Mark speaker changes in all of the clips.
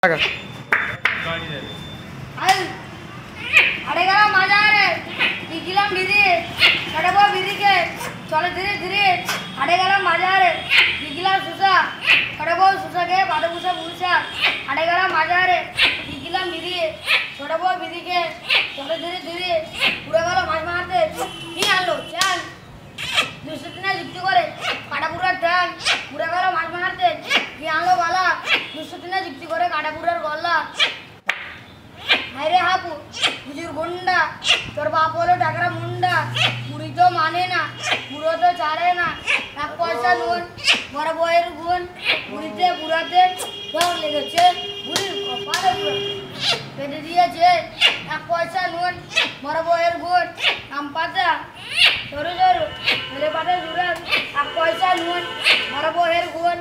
Speaker 1: আরে গেল মাজারে দিলাম দিদি কাটাবো বিদিকে চলে ধীরে ধীরে আরে গেল মাজারে দিলাম সুসা কাটাবো সুসাকে বাদে বুসা বুসা আরে গেল মাজারে দিলাম দিদি কাটাবো বিদিকে চলে ধীরে ধীরে পুরো গেল মাছ মারতে কি আনলো চাল 200 দিনে যুক্তি করে কাটাপুরার ধান পুরো গেল মাছ মারতে কি আনলো বালা 200 দিনে যুক্তি করে কাটাপুরার গল্লা হায়রে হাপু বুঝুর গুন্ডা তোর বাপ হলো টাকরা মুন্ডা পুরি তো মানে না পুরো তো ছাড়ে না 1 পয়সা নুন বড় বয়ের গুণ পুরিতে পুরাতে ডর লেগেছে বুড়ির কপালে পেটে দিয়েছে 1 পয়সা নুন বড় বয়ের গুণ আম পাতা সরু সরু মেরে পাতা জুড়ে 1 পয়সা নুন বড় বয়ের গুণ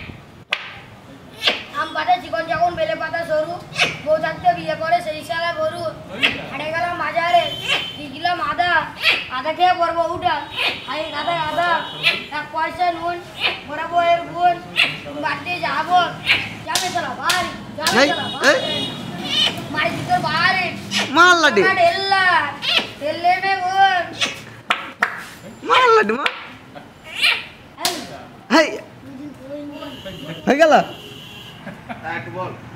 Speaker 1: আম পাতা চিকন চাকন বেলে পাতা সরু বউ থাকতে বিয়ে করে সেই শালা গরু হাটে গেলাম বাজারে দিলাম আদা আদা খেয়ে পড়বো উঠা আই গাদা আদা 1 পয়সা নুন বড় বউয়ের গুণ বাড়িতে যাবো যাবে চলা বাড়ি যাবে চলা বাড়ি মারি দিতে বাড়ি
Speaker 2: মাল লাডি
Speaker 1: ঢেল্লা ঢেললে মে গুণ
Speaker 2: মাল লাডি মা হাই হয়ে গেল
Speaker 3: বল